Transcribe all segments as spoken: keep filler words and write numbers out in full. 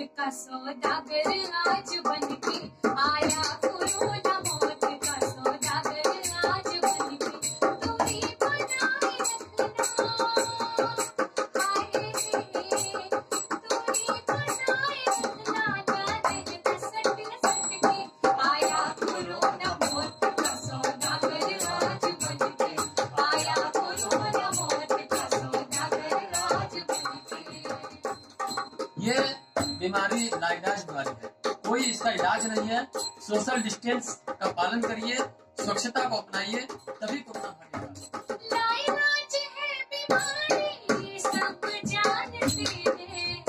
का सौदागर आज बनके आया, कोरोना मौत का सौदागर आज बनके तुम्हें बनाए रखना। हाय तुम्हें बनाए रखना, नारे सट सट के आया, कोरोना मौत का सौदागर आज बनके आया, कोरोना मौत का सौदागर आज बनके। ये बीमारी लाइलाज बीमारी है, कोई इसका इलाज नहीं है। सोशल डिस्टेंस का पालन करिए, स्वच्छता को अपनाइए, तभी कोरोना भागेगा। लाइलाज है बीमारी ये सब जानते हैं,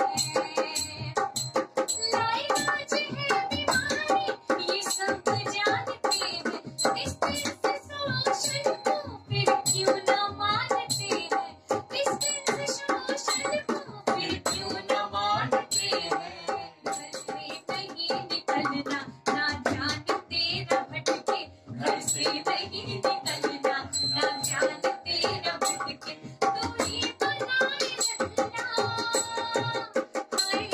लाइलाज है बीमारी ये सब जानते हैं। डिस्टेंस सोशल को फिर क्यों न मानते हैं, डिस्टेंस सोशल को फिर क्यों न मानते हैं। घर से नहीं निकलना, ना ध्यान तेरा भटके, घर से नहीं निकलना, ना ध्यान तेरा भटके, दूरी बनाए रखना। हाय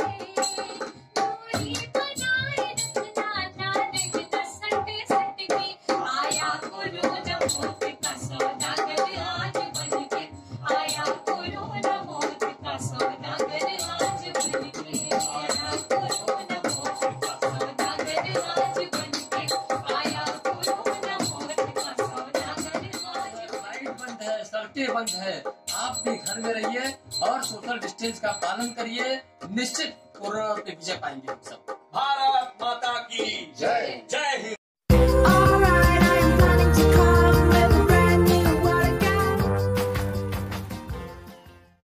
दूरी बनाए रखना, ना रहना सट सट के आया, कोरोना मौत का सौदागर आज बनके आया, कोरोना मौत का सौदागर आज बनके आया, कोरोना मौत का सौदागर आज बनके आया, कोरोना मौत का सौदागर आज। लाइट बंद है, सड़कें बंद है, आप भी घर में रहिए और सोशल डिस्टेंस का पालन करिए। निश्चित कोरोना पे विजय पाएंगे हम सब। भारत माता की जय। जय हिंद।